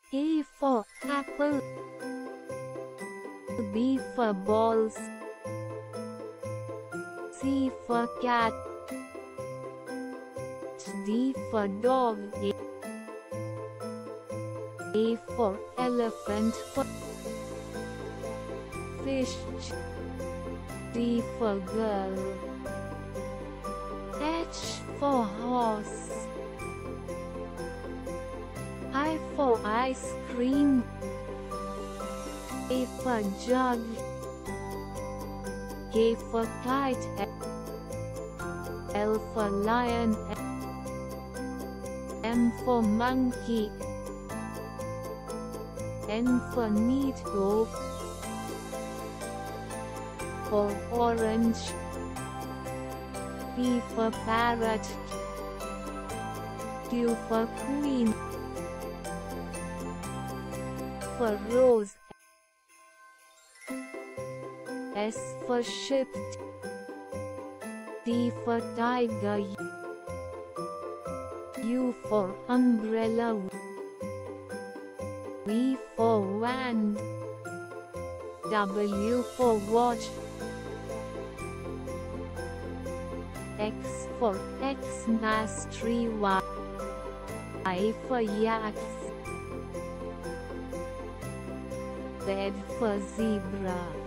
A for apple, B for balls, C for cat, D for dog, A for elephant, fish, D for girl, H for horse, I for ice cream, A for jug, K for kite, L for lion, M for monkey, N for neat, O for orange, P for parrot, Q for queen, for rose, S for ship, T for tiger, U for umbrella, V for wand, W for watch, X for Xmas tree, Y for yaks, Z for zebra.